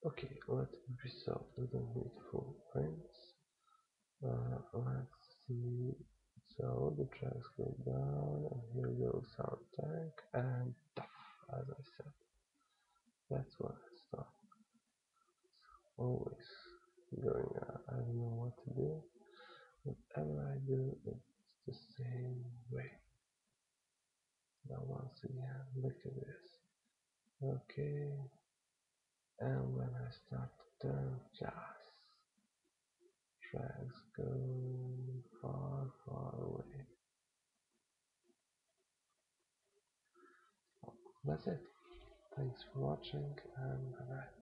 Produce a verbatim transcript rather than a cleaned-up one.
Okay, let me resolve. We don't need full prints. Uh, let's see. So the tracks go down, and here goes our tank, and tough, as I said. That's where I stop. Always going out. I don't know what to do. Whatever I do, it's the same way. Now once again, look at this. Okay, and when I start to turn, just tracks go far, far away. That's it. Thanks for watching and bye bye.